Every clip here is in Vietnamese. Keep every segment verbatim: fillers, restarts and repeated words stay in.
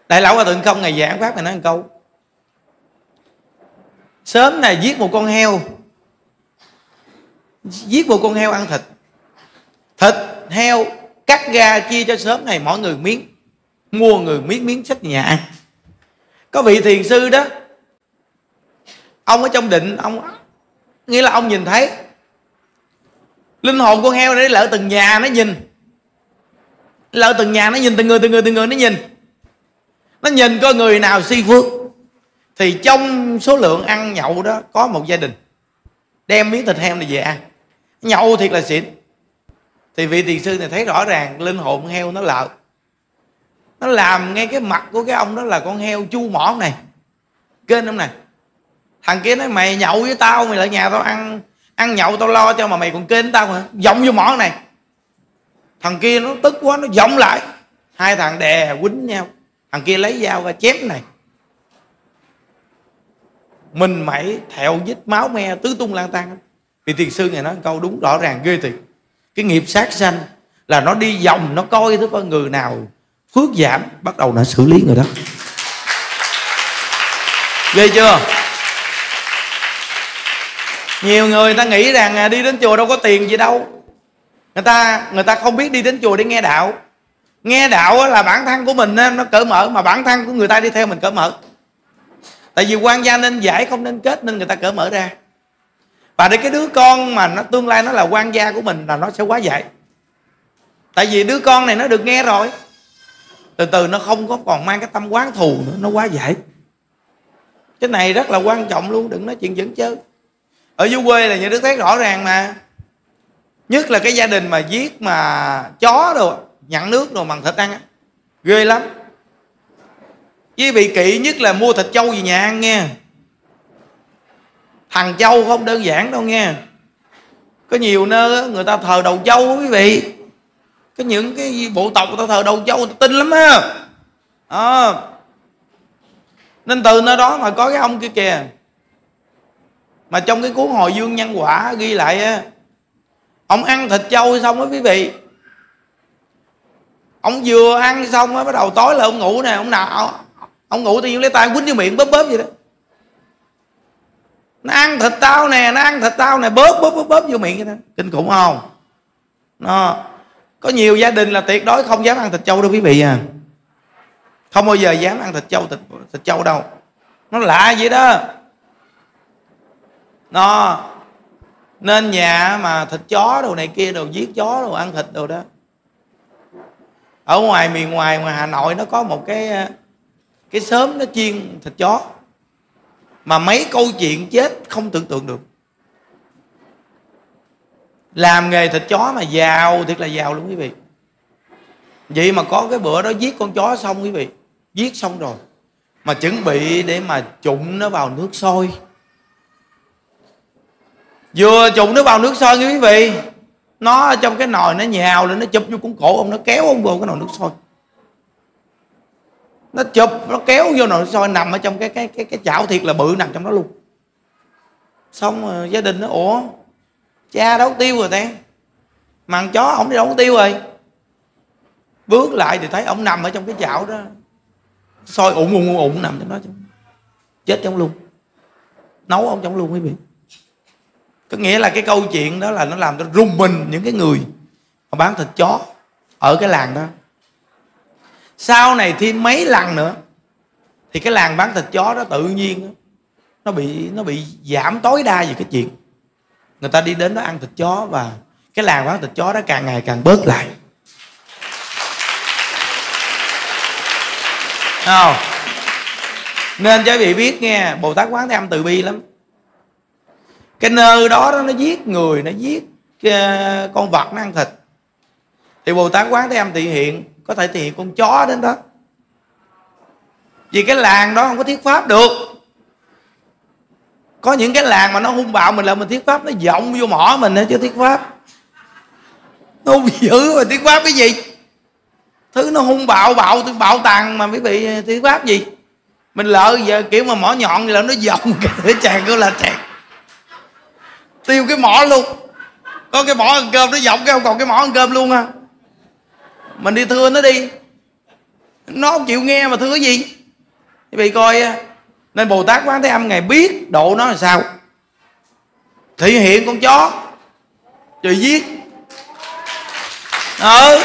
Đại lão Hòa Thượng Không ngày giảng pháp, ngày nói một câu: sớm này giết một con heo, giết một con heo ăn thịt, thịt heo cắt ra chia cho sớm này mỗi người miếng, mua người miếng miếng xách nhà ăn. Có vị thiền sư đó, ông ở trong định, ông nghĩa là ông nhìn thấy linh hồn con heo để lỡ từng nhà nó nhìn, lỡ từng nhà nó nhìn, từng người từng người từng người nó nhìn, nó nhìn coi người nào si phước. Thì trong số lượng ăn nhậu đó có một gia đình đem miếng thịt heo này về ăn, nhậu thiệt là xịn. Thì vị thiền sư này thấy rõ ràng linh hồn heo nó lợ, nó làm ngay cái mặt của cái ông đó là con heo chu mỏ này, kênh ông này. Thằng kia nói mày nhậu với tao, mày lại nhà tao ăn ăn nhậu tao lo cho mà mày còn kênh tao hả, vọng vô mỏ này. Thằng kia nó tức quá, nó vọng lại, hai thằng đè quýnh nhau. Thằng kia lấy dao ra chém này, mình mẩy thẹo vết máu me tứ tung lang tan. Vì thiền sư này nói câu đúng rõ ràng ghê thiệt. Cái nghiệp sát sanh là nó đi vòng, nó coi thứ con người nào phước giảm, bắt đầu nó xử lý người đó. Ghê chưa? Nhiều người ta nghĩ rằng đi đến chùa đâu có tiền gì đâu. Người ta người ta không biết đi đến chùa để nghe đạo. Nghe đạo là bản thân của mình nó cởi mở, mà bản thân của người ta đi theo mình cởi mở. Tại vì quan gia nên giải không nên kết, nên người ta cởi mở ra. Và để cái đứa con mà nó tương lai nó là quan gia của mình là nó sẽ quá giải. Tại vì đứa con này nó được nghe rồi, từ từ nó không có còn mang cái tâm quán thù nữa, nó quá giải. Cái này rất là quan trọng luôn, đừng nói chuyện dẫn chơi. Ở dưới quê là nhà Đức thấy rõ ràng mà. Nhất là cái gia đình mà giết mà chó rồi nhận nước rồi bằng thịt ăn á, ghê lắm. Với vị kỵ nhất là mua thịt trâu về nhà ăn nghe. Thằng trâu không đơn giản đâu nghe. Có nhiều nơi người ta thờ đầu trâu quý vị. Có những cái bộ tộc người ta thờ đầu trâu, người ta tin lắm á. À. Nên từ nơi đó mà có cái ông kia kìa, mà trong cái cuốn Hồi Dương Nhân Quả ghi lại á, ông ăn thịt trâu xong đó quý vị, ông vừa ăn xong á, bắt đầu tối là ông ngủ nè, ông nào ông ngủ tự nhiên lấy tay quýnh vô miệng bóp bóp vậy đó. Nó ăn thịt tao nè, nó ăn thịt tao nè, bóp bóp bóp bóp vô miệng vậy đó. Kinh khủng không? Nó có nhiều gia đình là tuyệt đối không dám ăn thịt trâu đâu quý vị à. Không bao giờ dám ăn thịt trâu, thịt, thịt trâu đâu. Nó lạ vậy đó. Nó nên nhà mà thịt chó đồ này kia đồ, giết chó đồ, ăn thịt đồ đó. Ở ngoài miền ngoài ngoài Hà Nội nó có một cái cái xóm nó chiên thịt chó, mà mấy câu chuyện chết không tưởng tượng được. Làm nghề thịt chó mà giàu thiệt là giàu luôn quý vị. Vậy mà có cái bữa đó giết con chó xong quý vị, giết xong rồi mà chuẩn bị để mà trụng nó vào nước sôi. Vừa trụng nó vào nước sôi quý vị, nó ở trong cái nồi nó nhào lên, nó chụp vô cuốn cổ ông, nó kéo ông vô cái nồi nước sôi. Nó chụp, nó kéo vô nồi nước sôi, nằm ở trong cái cái cái cái chảo thiệt là bự, nằm trong đó luôn. Xong rồi gia đình nó ủa cha đâu tiêu rồi ta, màn chó ổng đi đâu có tiêu rồi. Bước lại thì thấy ổng nằm ở trong cái chảo đó, sôi ụng ụng ụng nằm trong đó, chết trong luôn, nấu ông trong luôn quý vị. Có nghĩa là cái câu chuyện đó là nó làm cho rung mình những cái người mà bán thịt chó ở cái làng đó. Sau này thêm mấy lần nữa thì cái làng bán thịt chó đó tự nhiên đó, nó bị nó bị giảm tối đa về cái chuyện người ta đi đến đó ăn thịt chó, và cái làng bán thịt chó đó càng ngày càng bớt lại. Không? Nên cho quý vị biết nghe, Bồ Tát Quán Thế Âm từ bi lắm. Cái nơi đó, đó nó giết người, nó giết con vật nó ăn thịt, thì Bồ Tát Quán Thế Âm thị hiện, có thể thị hiện con chó đến đó. Vì cái làng đó không có thuyết pháp được. Có những cái làng mà nó hung bạo mình là mình thuyết pháp, nó vọng vô mỏ mình chứ thuyết pháp. Nó hung dữ mà thuyết pháp cái gì? Thứ nó hung bạo, bạo bạo tàn mà quý vị thuyết pháp gì? Mình lỡ giờ kiểu mà mỏ nhọn là nó vọng cái chàng cứ là chàng tiêu cái mỏ luôn. Có cái mỏ ăn cơm nó vọng cái không còn cái mỏ ăn cơm luôn ha. Mình đi thưa nó đi. nó không chịu nghe mà thưa gì. Quý vị coi, nên Bồ Tát Quán Thế Âm Ngài biết độ nó là sao. Thị hiện con chó rồi giết. Ừ,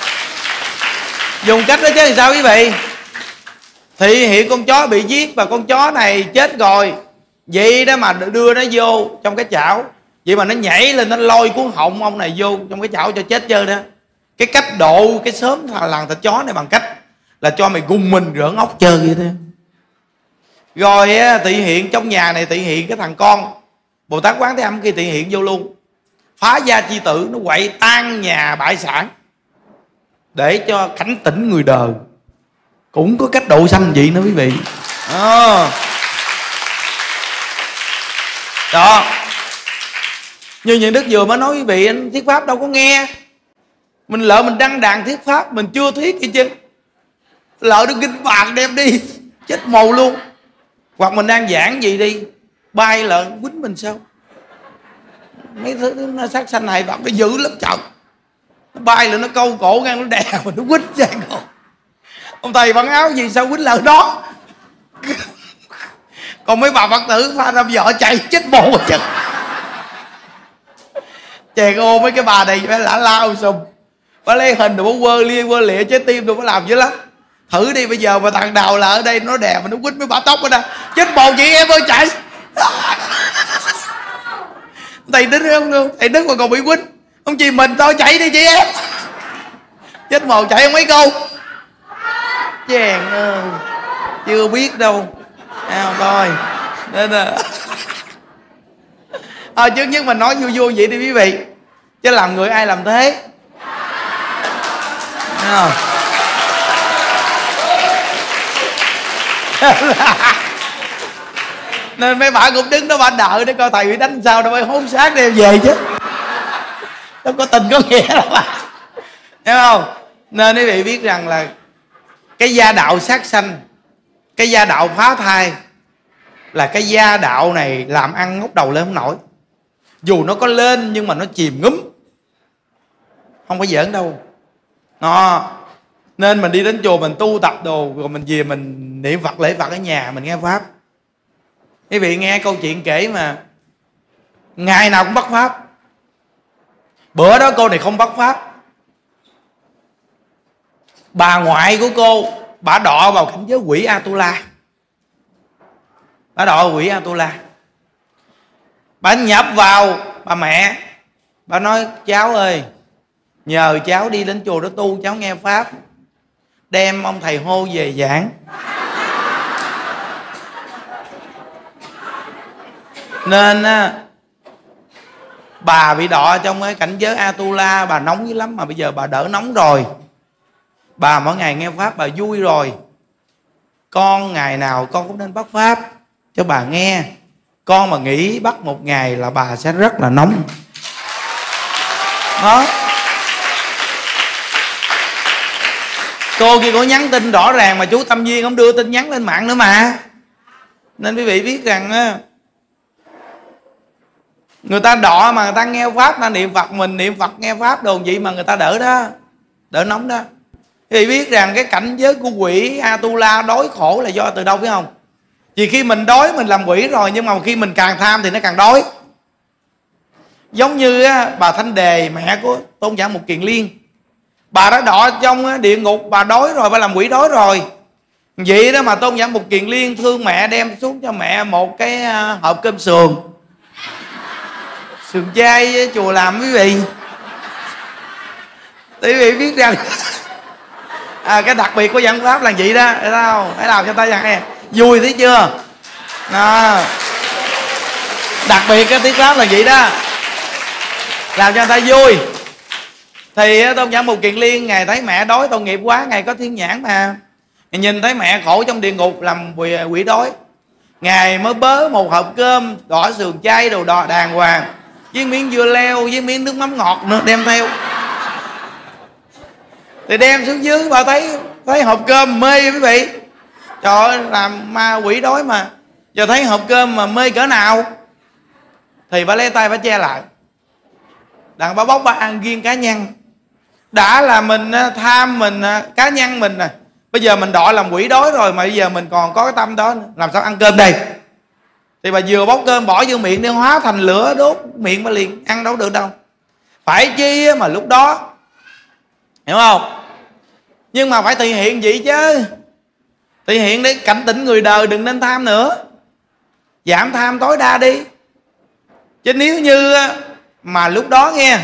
dùng cách đó chứ làm sao quý vị. Thị hiện con chó bị giết và con chó này chết rồi, vậy đó mà đưa nó vô trong cái chảo, vậy mà nó nhảy lên nó lôi cuốn họng ông này vô trong cái chảo cho chết chơi đó. Cái cách độ cái sớm làng thịt chó này bằng cách là cho mày gung mình rỡn ốc chơi vậy thôi. Rồi thị hiện trong nhà này, thị hiện cái thằng con Bồ Tát Quán Thế Âm kia thị hiện vô luôn, phá gia chi tử, nó quậy tan nhà bại sản để cho cảnh tỉnh người đời. Cũng có cách độ sanh vậy nữa quý vị. à. Đó, như những Đức vừa mới nói quý vị, anh thuyết pháp đâu có nghe. Mình lỡ mình đăng đàn thuyết pháp mình chưa thuyết gì chứ, lỡ nó kinh bạc đem đi chết mù luôn. Hoặc mình đang giảng gì đi, bay lợn quýnh mình sao. Mấy thứ nó sát sanh hại vật nó dữ lắm trời. Nó bay lợn nó câu cổ ngang, nó đè mình, nó quýnh ra cổ. Ông thầy bằng áo gì sao quýnh lợn đó. Còn mấy bà Phật tử pha năm vợ chạy chết mù rồi chứ. Chèn ô mấy cái bà này phải lả lao sùm, bà lấy hình rồi bà quơ lia quơ lịa trái tim rồi bà làm dữ lắm. Thử đi, bây giờ mà thằng Đào là ở đây nó đè mà nó quýnh mấy bà tóc ở đây, chết mồ chị em ơi chạy. Thầy Đức không, thầy Đức mà còn bị quýnh, không chỉ mình thôi, chạy đi chị em. Chết mồ chạy không mấy câu. Chèn ơi, chưa biết đâu. À, thôi nên là à, chứ nhất mình nói vui vui vậy đi quý vị, chứ làm người ai làm thế. Thấy không? Nên mấy bà cũng đứng đó bà đợi để coi thầy bị đánh sao, đâu phải hôn xác đem về chứ. Đâu có tình có nghĩa đâu bà. Thấy không? Nên quý vị biết rằng là cái gia đạo sát sanh, cái gia đạo phá thai là cái gia đạo này làm ăn ngóc đầu lên không nổi. Dù nó có lên nhưng mà nó chìm ngúm, không có giỡn đâu. Nó nên mình đi đến chùa mình tu tập đồ, rồi mình về mình niệm Phật lễ Phật ở nhà mình nghe pháp. Quý vị nghe câu chuyện kể mà ngày nào cũng bắt pháp. Bữa đó cô này không bắt pháp, bà ngoại của cô bà đọ vào cảnh giới quỷ Atula. Bà đọ vào quỷ Atula, bà nhập vào bà mẹ. Bà nói cháu ơi, nhờ cháu đi đến chùa đó tu, cháu nghe pháp, đem ông thầy Hô về giảng. Nên á, bà bị đọ trong cái cảnh giới Atula, bà nóng dữ lắm. Mà bây giờ bà đỡ nóng rồi, bà mỗi ngày nghe pháp bà vui rồi. Con ngày nào con cũng nên bắt pháp cho bà nghe. Con mà nghỉ bắt một ngày là bà sẽ rất là nóng. Đó, cô kia có nhắn tin rõ ràng mà chú Tâm Duyên không đưa tin nhắn lên mạng nữa mà. Nên quý vị biết rằng người ta đọ mà người ta nghe pháp, người ta niệm Phật, mình niệm Phật nghe pháp đồ vậy mà người ta đỡ đó, đỡ nóng đó. Quý vị biết rằng cái cảnh giới của quỷ Atula đói khổ là do từ đâu biết không? Vì khi mình đói mình làm quỷ rồi, nhưng mà khi mình càng tham thì nó càng đói. Giống như á, bà Thanh Đề, mẹ của Tôn giả Mục Kiền Liên, bà đã đọ trong địa ngục, bà đói rồi, bà làm quỷ đói rồi. Vậy đó mà Tôn giả Mục Kiền Liên thương mẹ, đem xuống cho mẹ một cái hộp cơm sườn, sườn chay chùa làm quý vị. Quý vị biết rằng à, cái đặc biệt của văn pháp là vậy đó, thấy không? Hãy làm cho ta rằng vui thấy chưa? Đó. Đặc biệt cái tiết pháp là vậy đó, làm cho người ta vui. Thì Tôn giả Mục Kiền Liên ngài thấy mẹ đói tội nghiệp quá, ngài có thiên nhãn mà, ngài nhìn thấy mẹ khổ trong địa ngục làm quỷ, quỷ đói, ngài mới bớ một hộp cơm đỏ sườn chay đồ đỏ đàng hoàng với miếng dưa leo với miếng nước mắm ngọt nữa đem theo. Thì đem xuống dưới bà thấy thấy hộp cơm mê quý vị. Trời ơi, làm ma quỷ đói mà. Giờ thấy hộp cơm mà mê cỡ nào. Thì bà lấy tay bà che lại, đặng bà bóc bà ăn riêng cá nhân. Đã là mình tham mình cá nhân mình nè, Bây giờ mình đọa làm quỷ đói rồi mà bây giờ mình còn có cái tâm đó nữa, làm sao ăn cơm đây? Thì bà vừa bóc cơm bỏ vô miệng đi, hóa thành lửa đốt miệng mà liền, ăn đâu được đâu. Phải chi mà lúc đó, hiểu không? Nhưng mà phải thể hiện vậy chứ, thể hiện để cảnh tỉnh người đời đừng nên tham nữa, giảm tham tối đa đi. Chứ nếu như mà lúc đó nghe,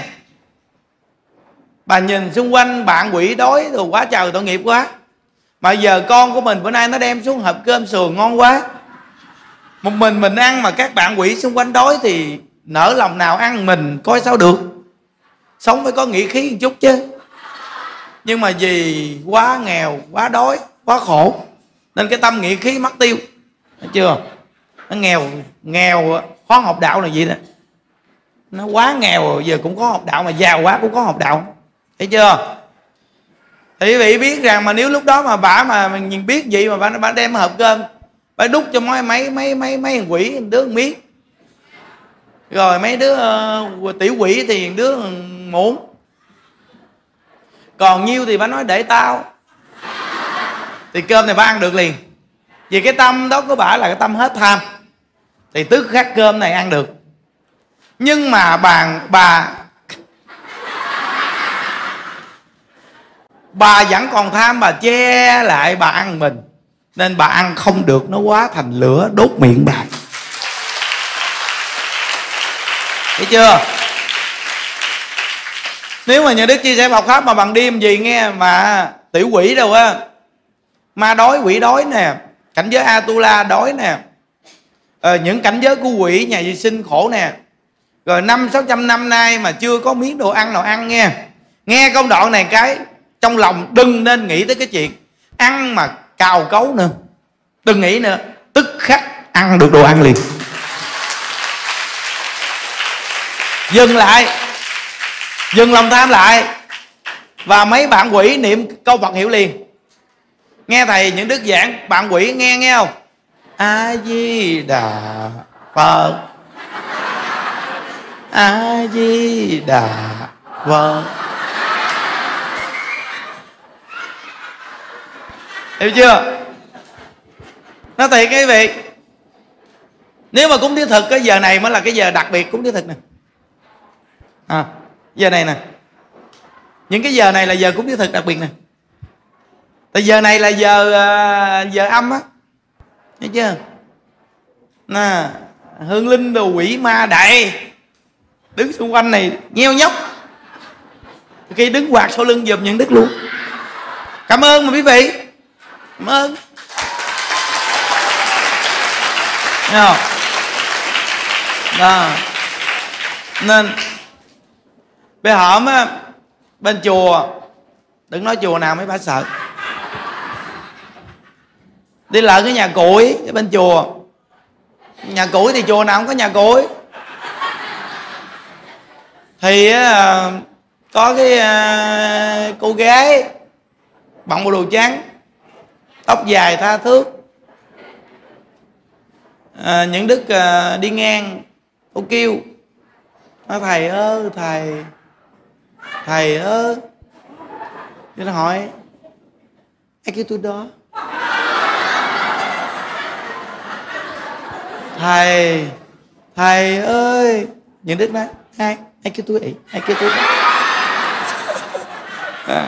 bà nhìn xung quanh bạn quỷ đói rồi quá trời tội nghiệp quá, mà giờ con của mình bữa nay nó đem xuống hộp cơm sườn ngon quá, một mình mình ăn mà các bạn quỷ xung quanh đói thì nỡ lòng nào ăn mình, coi sao được. Sống phải có nghĩa khí một chút chứ. Nhưng mà vì quá nghèo, quá đói, quá khổ nên cái tâm nghĩa khí mất tiêu, thấy chưa? Nó nghèo, nghèo khó học đạo là gì đó. Nó quá nghèo rồi giờ cũng có học đạo, mà giàu quá cũng có học đạo, thấy chưa? Thì quý vị biết rằng mà nếu lúc đó mà bà mà mình nhìn biết gì mà bà, bà đem hộp cơm, bà đút cho mấy mấy mấy mấy mấy thằng quỷ đứa miếng, rồi mấy đứa uh, tiểu quỷ thì đứa muốn, còn nhiêu thì bà nói để tao, thì cơm này bà ăn được liền. Vì cái tâm đó của bà là cái tâm hết tham, thì tức khắc cơm này ăn được. Nhưng mà bà bà bà vẫn còn tham, bà che lại bà ăn mình, nên bà ăn không được, nó hóa thành lửa đốt miệng bà. Thấy chưa? Nếu mà nhà Đức chia sẻ Phật pháp mà bằng đêm gì nghe, mà tiểu quỷ đâu á, ma đói quỷ đói nè, cảnh giới Atula đói nè, ờ, những cảnh giới của quỷ nhà vệ sinh khổ nè, rồi năm sáu trăm năm nay mà chưa có miếng đồ ăn nào ăn nghe. Nghe công đoạn này cái trong lòng đừng nên nghĩ tới cái chuyện ăn mà cào cấu nữa, đừng nghĩ nữa, tức khắc ăn được đồ ăn liền. Dừng lại, dừng lòng tham lại, và mấy bạn quỷ niệm câu Phật hiệu liền. Nghe thầy những đức giảng, bạn quỷ nghe nghe không? A Di Đà Phật, A Di Đà Phật. Hiểu chưa? Nói thiệt quý vị, nếu mà cúng thiết thực cái giờ này mới là cái giờ đặc biệt cúng thiết thực nè. À, giờ này nè, những cái giờ này là giờ cúng thiết thực đặc biệt nè. Tại giờ này là giờ giờ âm á, thấy chưa? Nè, hương linh đồ quỷ ma đầy đứng xung quanh này nheo nhóc, khi đứng quạt sau lưng giùm những đức luôn. Cảm ơn mà quý vị, cảm ơn. Thấy không? Đó. Nên bây hổm á, bên chùa, đừng nói chùa nào mấy bà sợ, đi lại cái nhà củi cái bên chùa, nhà củi thì chùa nào không có nhà củi, thì uh, có cái uh, cô gái bận bộ đồ trắng, tóc dài tha thước, uh, những đức uh, đi ngang, cô kêu, nói thầy ơi thầy, thầy ơi, thì nó hỏi ai kêu tôi đó? Thầy, thầy ơi, những đức nói ai, ai kêu tôi ý, ai kêu tôi à.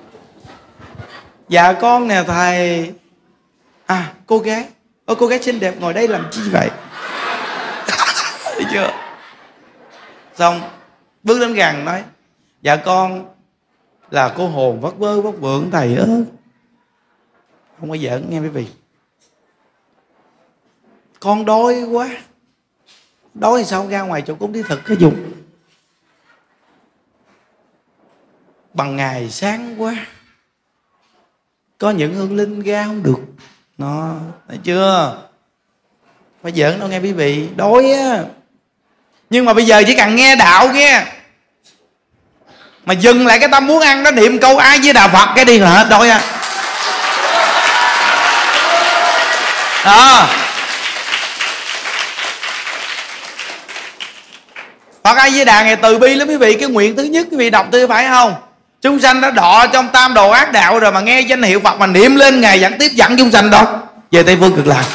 Dạ con nè thầy. À cô gái, ôi cô gái xinh đẹp ngồi đây làm chi vậy? Thấy chưa? Xong bước đến gần nói, dạ con là cô hồn vất vơ vất vượng thầy ơi. Không có giỡn nghe quý vị, con đói quá, đói thì sao ra ngoài chỗ cúng thí thực cái dùng, bằng ngày sáng quá, có những hương linh ra không được, nó thấy chưa? Phải giỡn đâu nghe quý vị, đói á. Nhưng mà bây giờ chỉ cần nghe đạo nghe, mà dừng lại cái tâm muốn ăn đó, niệm câu ai với Đà Phật cái đi là hết đói á. Đó, Phật A Di Đà ngày từ bi lắm quý vị. Cái nguyện thứ nhất quý vị đọc tư phải không? Chúng sanh đã đọ trong tam đồ ác đạo rồi mà nghe danh hiệu Phật mà niệm lên, Ngài vẫn tiếp dẫn chúng sanh đó về Tây Phương Cực Lạc.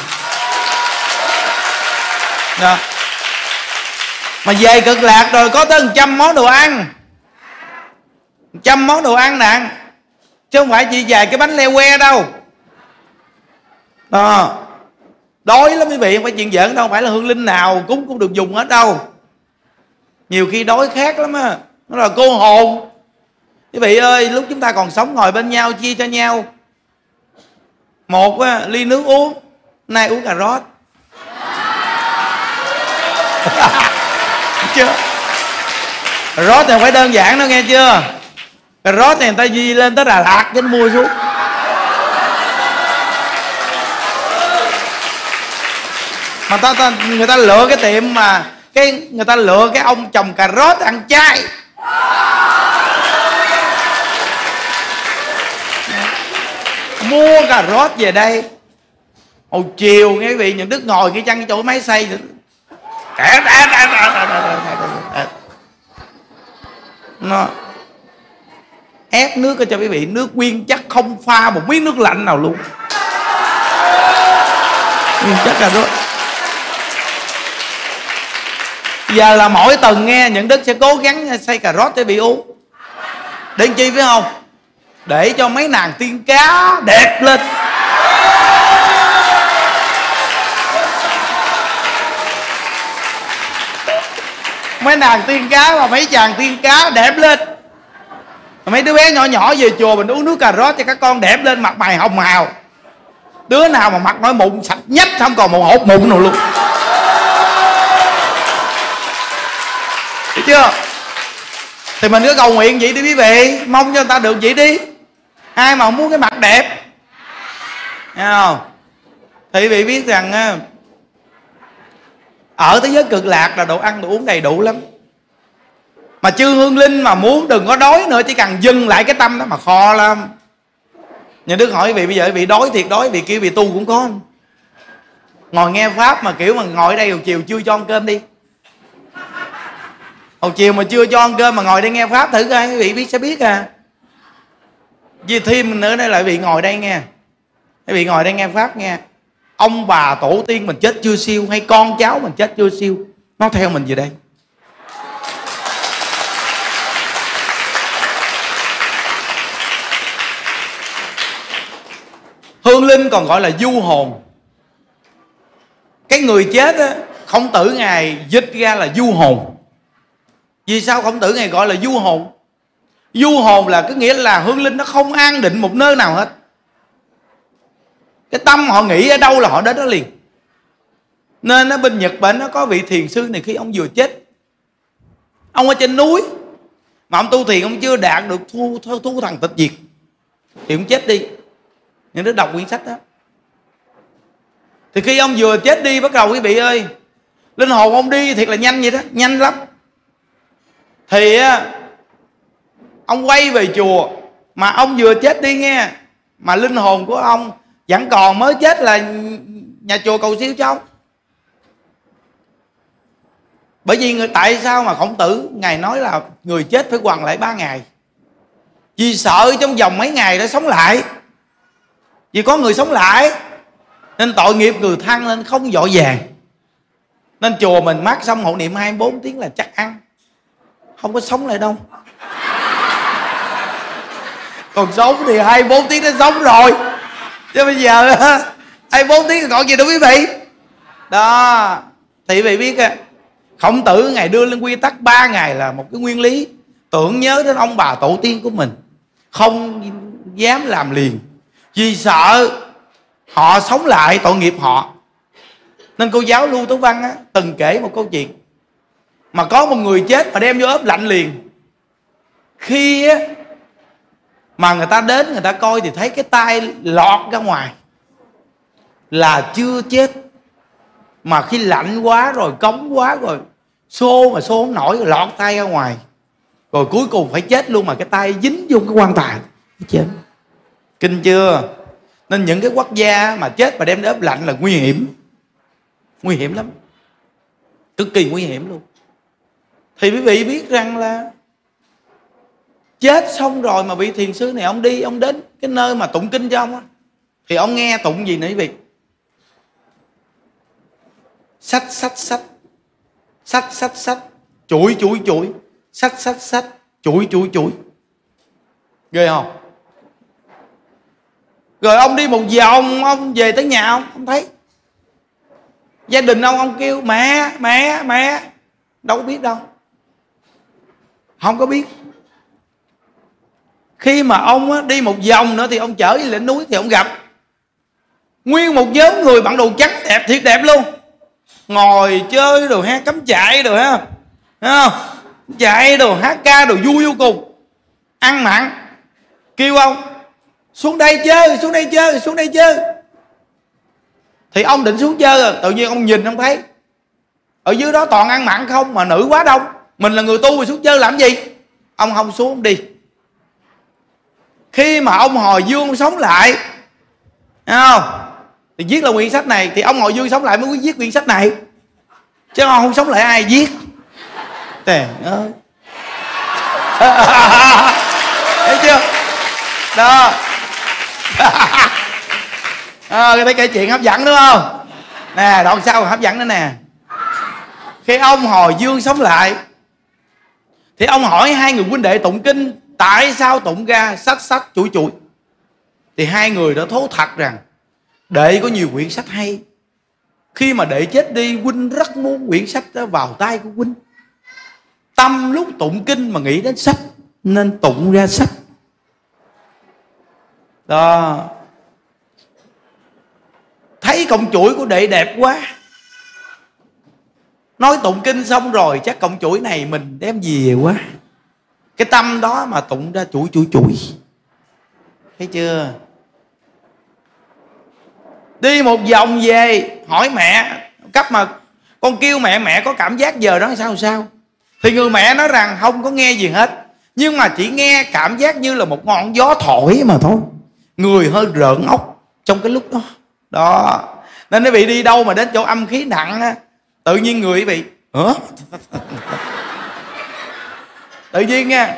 Đó. Mà về Cực Lạc rồi có tới một trăm món đồ ăn, một trăm món đồ ăn nè, chứ không phải chỉ vài cái bánh leo que đâu. Đó. Đói lắm quý vị, không phải chuyện giỡn đâu, không phải là hương linh nào cúng cũng được dùng hết đâu. Nhiều khi đói khác lắm á, nó là cô hồn. Quý vị ơi, lúc chúng ta còn sống ngồi bên nhau chia cho nhau một á, ly nước uống, nay uống cà rốt. Chưa? Cà rốt thì không phải đơn giản đâu nghe chưa. Cà rốt thì người ta di lên tới Đà Lạt chứ mua xuống. Mà ta, ta, người ta lựa cái tiệm mà cái người ta lựa cái ông trồng cà rốt ăn chay. Mua cà rốt về đây, hồi chiều nghe quý vị, những Đức ngồi cái chân chỗ máy xay nó ép nước cho quý vị, nước nguyên chất, không pha một miếng nước lạnh nào luôn, nguyên chất cà rốt. Giờ là mỗi tuần nghe những Đức sẽ cố gắng xay cà rốt để bị uống. Để làm chi phải không? Để cho mấy nàng tiên cá đẹp lên. Mấy nàng tiên cá và mấy chàng tiên cá đẹp lên. Mấy đứa bé nhỏ nhỏ về chùa mình uống nước cà rốt cho các con đẹp lên, mặt mày hồng hào. Đứa nào mà mặt nói mụn sạch nhách, không còn một hột mụn nào luôn. Thấy chưa? Thì mình cứ cầu nguyện vậy đi quý vị, mong cho người ta được vậy đi. Ai mà không muốn cái mặt đẹp, thấy không? Thì quý vị biết rằng ở thế giới Cực Lạc là đồ ăn đồ uống đầy đủ lắm. Mà chư hương linh mà muốn đừng có đói nữa, chỉ cần dừng lại cái tâm đó mà kho lắm. Nhà Đức hỏi quý vị bây giờ quý vị đói thiệt đói, vì kia vị tu cũng có. Ngồi nghe Pháp mà kiểu mà ngồi ở đây hồi chiều chưa cho ăn cơm đi. Hồi chiều mà chưa cho ăn cơm mà ngồi đây nghe Pháp thử coi, quý vị biết sẽ biết à. Vì thêm nữa đây là quý vị ngồi đây nghe, quý vị ngồi đây nghe Pháp nghe. Ông bà tổ tiên mình chết chưa siêu, hay con cháu mình chết chưa siêu, nó theo mình về đây. Hương linh còn gọi là du hồn. Cái người chết á, Khổng Tử Ngài dịch ra là du hồn. Vì sao Khổng Tử Ngài gọi là du hồn? Du hồn là có nghĩa là hương linh nó không an định một nơi nào hết. Cái tâm họ nghĩ ở đâu là họ đến đó liền. Nên ở bên Nhật Bản nó có vị thiền sư này, khi ông vừa chết, ông ở trên núi mà ông tu thiền, ông chưa đạt được thu, thu, thu thần tịch diệt, thì ông chết đi. Những đứa đọc quyển sách đó, thì khi ông vừa chết đi, bắt đầu quý vị ơi, linh hồn ông đi thiệt là nhanh vậy đó, nhanh lắm. Thì ông quay về chùa, mà ông vừa chết đi nghe, mà linh hồn của ông vẫn còn, mới chết là nhà chùa cầu siêu cho ông. Bởi vì người, tại sao mà Khổng Tử Ngài nói là người chết phải quằn lại ba ngày? Vì sợ trong vòng mấy ngày đó sống lại, vì có người sống lại, nên tội nghiệp người thăng lên không vội vàng. Nên chùa mình mát xong hộ niệm hai mươi bốn tiếng là chắc ăn, không có sống lại đâu. Còn sống thì hai mươi bốn tiếng nó sống rồi, chứ bây giờ hai mươi bốn tiếng còn gì đâu quý vị. Đó, thì quý vị biết Khổng Tử Ngài đưa lên quy tắc ba ngày là một cái nguyên lý tưởng nhớ đến ông bà tổ tiên của mình, không dám làm liền, vì sợ họ sống lại tội nghiệp họ. Nên cô giáo Lưu Tú Văn á, từng kể một câu chuyện mà có một người chết mà đem vô ốp lạnh liền. Khi á, mà người ta đến người ta coi thì thấy cái tay lọt ra ngoài là chưa chết, mà khi lạnh quá rồi, cống quá rồi, xô mà xô không nổi rồi lọt tay ra ngoài, rồi cuối cùng phải chết luôn, mà cái tay dính vô cái quan tài chết. Kinh chưa? Nên những cái quốc gia mà chết mà đem đến ốp lạnh là nguy hiểm, nguy hiểm lắm, cực kỳ nguy hiểm luôn. Thì quý vị biết rằng là chết xong rồi mà vị thiền sư này ông đi, ông đến cái nơi mà tụng kinh cho ông á, thì ông nghe tụng gì nữa quý vị? Sách sách sách, sách sách sách, chuỗi chuỗi chuỗi, sách sách sách, chuỗi chuỗi chuỗi. Ghê không? Rồi ông đi một vòng, ông về tới nhà ông, ông thấy gia đình ông, ông kêu mẹ mẹ mẹ, đâu có biết đâu, không có biết. Khi mà ông á, đi một vòng nữa thì ông trở về lên núi thì ông gặp nguyên một nhóm người bận đồ trắng đẹp thiệt đẹp luôn, ngồi chơi đồ ha, cắm trại đồ ha, thấy không? Chạy đồ hát ca đồ vui vô cùng, ăn mặn. Kêu ông xuống đây chơi, xuống đây chơi, xuống đây chơi. Thì ông định xuống chơi rồi, tự nhiên ông nhìn ông thấy ở dưới đó toàn ăn mặn không, mà nữ quá đông, mình là người tu rồi xuống chơi làm gì? Ông không xuống, ông đi. Khi mà ông hồi dương ông sống lại, thấy không, thì viết là quyển sách này, thì ông hồi dương sống lại mới viết quyển sách này, chứ ông không sống lại ai viết. Trời ơi. Thấy chưa đó. À, thấy cái chuyện hấp dẫn đúng không? Nè, đoạn sau còn hấp dẫn nữa nè. Khi ông hồi dương sống lại thì ông hỏi hai người huynh đệ tụng kinh tại sao tụng ra sách sách chuỗi chuỗi. Thì hai người đã thú thật rằng đệ có nhiều quyển sách hay, khi mà đệ chết đi huynh rất muốn quyển sách đó vào tay của huynh. Tâm lúc tụng kinh mà nghĩ đến sách nên tụng ra sách đó. Thấy cọng chuỗi của đệ đẹp quá, nói tụng kinh xong rồi chắc cọng chuỗi này mình đem về quá. Cái tâm đó mà tụng ra chuỗi chuỗi chuỗi. Thấy chưa? Đi một vòng về hỏi mẹ, cấp mà con kêu mẹ, mẹ có cảm giác giờ đó sao sao? Thì người mẹ nói rằng không có nghe gì hết, nhưng mà chỉ nghe cảm giác như là một ngọn gió thổi mà thôi. Người hơi rợn ốc trong cái lúc đó. Đó. Nên quý vị đi đâu mà đến chỗ âm khí nặng á, tự nhiên người quý vị hả? Tự nhiên nha.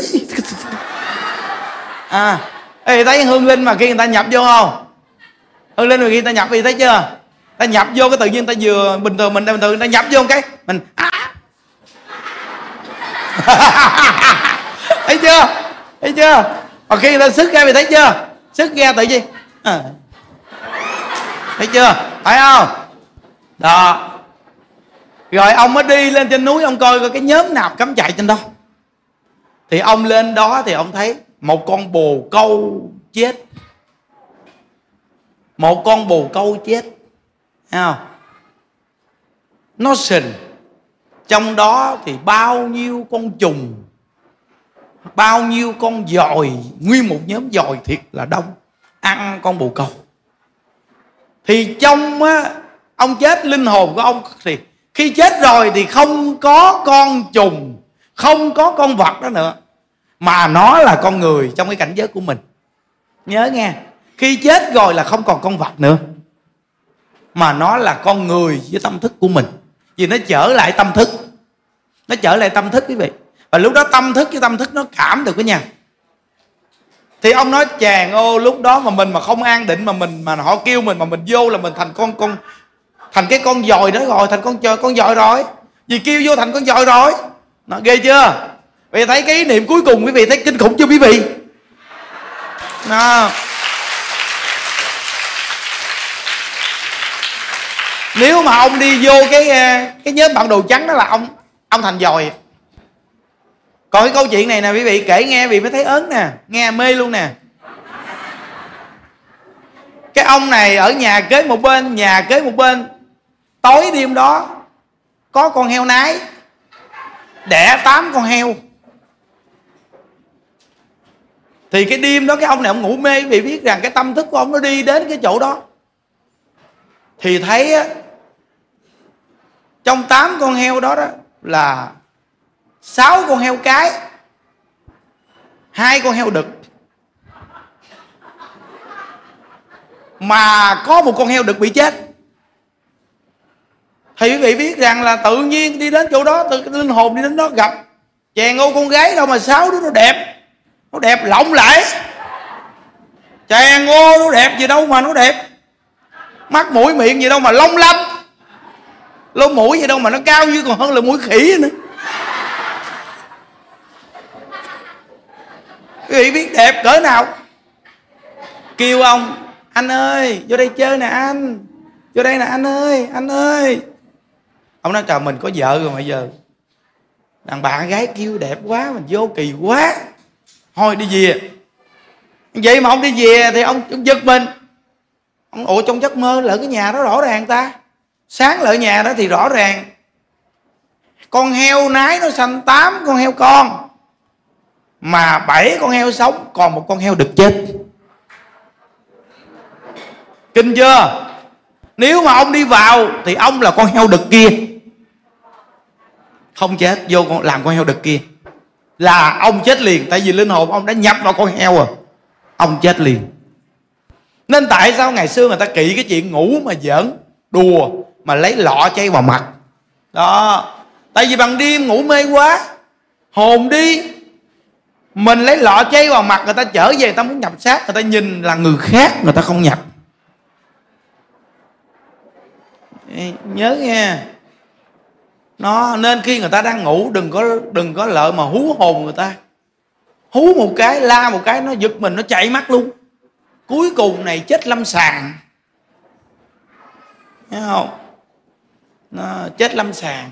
À, ê, thấy hương linh mà khi người ta nhập vô không? Hương linh mà khi người ta nhập thì thấy chưa? Ta nhập vô cái tự nhiên ta vừa bình thường mình bình thường ta nhập vô cái mình à. Thấy chưa? Thấy chưa? Còn khi người ta sức ra thì thấy chưa? Sức ra tự nhiên à. Thấy chưa? Phải không? Đó. Rồi ông mới đi lên trên núi, ông coi coi cái nhóm nào cắm trại trên đó. Thì ông lên đó thì ông thấy một con bồ câu chết. Một con bồ câu chết. Thấy không? Nó sình. Trong đó thì bao nhiêu con trùng, bao nhiêu con dòi, nguyên một nhóm dòi thiệt là đông, ăn con bồ câu. Thì trong á, ông chết, linh hồn của ông thì khi chết rồi thì không có con trùng, không có con vật đó nữa, mà nó là con người trong cái cảnh giới của mình. Nhớ nghe, khi chết rồi là không còn con vật nữa, mà nó là con người với tâm thức của mình. Vì nó trở lại tâm thức, nó trở lại tâm thức quý vị. Và lúc đó tâm thức với tâm thức nó cảm được với nhau. Thì ông nói chàng ô, lúc đó mà mình mà không an định, mà mình mà họ kêu mình mà mình vô là mình thành con con thành cái con dòi đó rồi, thành con con dòi rồi. Vì kêu vô thành con dòi rồi. Nó ghê chưa? Vì thấy cái ý niệm cuối cùng quý vị thấy kinh khủng chưa quý vị? Nào. Nếu mà ông đi vô cái cái nhóm bạn đồ trắng đó là ông ông thành dòi. Còn cái câu chuyện này nè quý vị, kể nghe vì mới thấy ớn nè, nghe mê luôn nè. Cái ông này ở nhà kế một bên, nhà kế một bên, tối đêm đó có con heo nái đẻ tám con heo. Thì cái đêm đó cái ông này ông ngủ mê, quý vị biết rằng cái tâm thức của ông nó đi đến cái chỗ đó. Thì thấy á, trong tám con heo đó đó là sáu con heo cái, hai con heo đực, mà có một con heo đực bị chết. Thì quý vị biết rằng là tự nhiên đi đến chỗ đó, từ linh hồn đi đến đó gặp chàng ô con gái đâu mà sáu đứa nó đẹp, Nó đẹp lộng lẫy, chè ngô nó đẹp gì đâu mà nó đẹp, mắt mũi miệng gì đâu mà long lanh, lỗ mũi gì đâu mà nó cao như còn hơn là mũi khỉ nữa. Quý vị biết đẹp cỡ nào. Kêu ông: anh ơi vô đây chơi nè anh, vô đây nè anh ơi, anh ơi. Ông nói trời mình có vợ rồi mà giờ đàn bà gái kêu đẹp quá mình vô kỳ quá, thôi đi về. Vậy mà ông đi về thì ông, ông giật mình. Ông ủa trong giấc mơ lỡ cái nhà đó rõ ràng ta, sáng lỡ nhà đó thì rõ ràng con heo nái nó sanh tám con heo con, mà bảy con heo sống, còn một con heo đực chết. Kinh chưa? Nếu mà ông đi vào thì ông là con heo đực kia, không chết, vô con làm con heo đực kia là ông chết liền. Tại vì linh hồn ông đã nhập vào con heo rồi, ông chết liền. Nên tại sao ngày xưa người ta kỵ cái chuyện ngủ mà giỡn đùa mà lấy lọ chay vào mặt đó? Tại vì bằng đêm ngủ mê quá, hồn đi, mình lấy lọ chay vào mặt, người ta trở về người ta muốn nhập xác, người ta nhìn là người khác, người ta không nhập. Nhớ nghe nó. Nên khi người ta đang ngủ đừng có đừng có lợi mà hú hồn người ta. Hú một cái, la một cái, nó giật mình, nó chạy mắt luôn. Cuối cùng này chết lâm sàng, thấy không? Nó chết lâm sàng.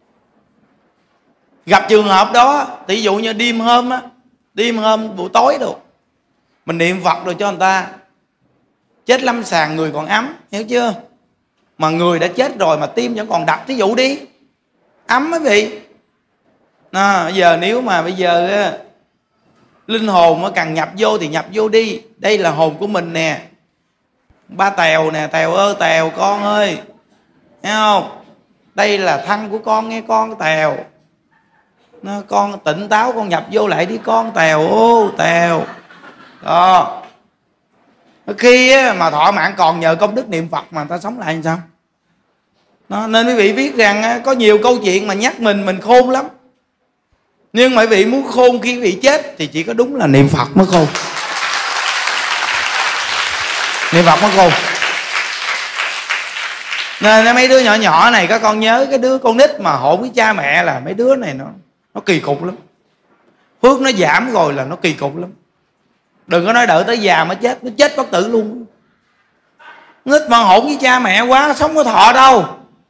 Gặp trường hợp đó, ví dụ như đêm hôm á, đêm hôm buổi tối đồ mình niệm Phật rồi cho người ta, chết lâm sàng người còn ấm, hiểu chưa? Mà người đã chết rồi mà tim vẫn còn đập, thí dụ đi, ấm mấy vị. À, giờ nếu mà bây giờ á, linh hồn nó cần nhập vô thì nhập vô đi. Đây là hồn của mình nè, ba Tèo nè, Tèo ơi Tèo con ơi, thấy không? Đây là thân của con nghe con Tèo. Nó, con tỉnh táo, con nhập vô lại đi con Tèo, ô Tèo đó. Khi mà thọ mạng còn nhờ công đức niệm Phật mà người ta sống lại làm sao đó. Nên quý vị biết rằng có nhiều câu chuyện mà nhắc mình mình khôn lắm, nhưng mà quý vị muốn khôn khi quý vị chết thì chỉ có đúng là niệm Phật mới khôn. Niệm Phật mới khôn. Nên mấy đứa nhỏ nhỏ này, các con nhớ cái đứa con nít mà hỗn với cha mẹ là mấy đứa này nó nó kỳ cục lắm. Phước nó giảm rồi là nó kỳ cục lắm. Đừng có nói đợi tới già mới chết, nó chết bất tử luôn. Nít mà hỗn với cha mẹ quá sống có thọ đâu.